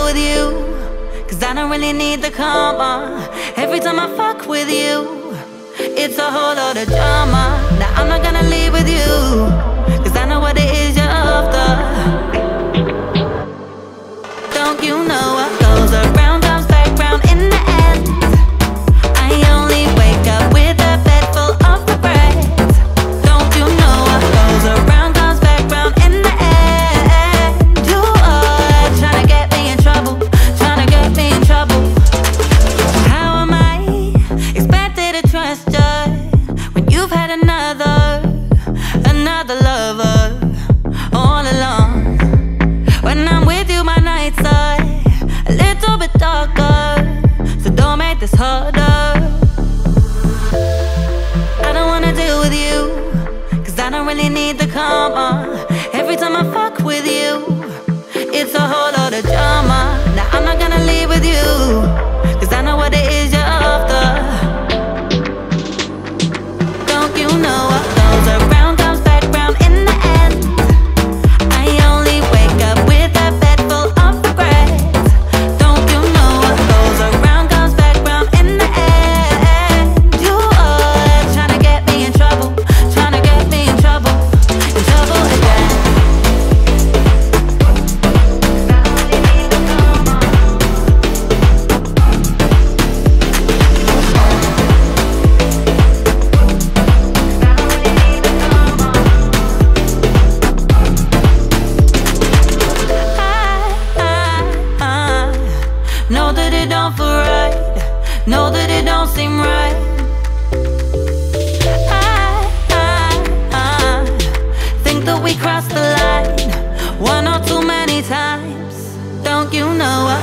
with you, 'cause I don't really need the karma. Every time I fuck with you, it's a whole lot of drama. Now I'm not gonna leave with you, 'cause I know what it is you're after. Don't you know what goes around comes back round in the end? I only wake up with a bed full of regrets. Don't you know what goes around comes back round in the end? You are trying to get me in trouble, trying to get me in trouble. How am I expected to trust you when you've had another lover all along? When I'm with you, my nights are a little bit darker, so don't make this harder. I don't wanna deal with you, 'cause I don't really need the karma. Every time I fuck with you, it's a whole lot of drama. Now I'm not gonna leave with you, 'cause I know what it is you're after. Don't you know what goes around comes back round in the end? I only wake up with a bed full of regrets. Don't you know what goes around comes back round in the end? You are trying to get me in trouble, trying to get me in trouble again. I know that it don't feel right, know that it don't seem right. I think that we crossed the line one or too many times. Don't you know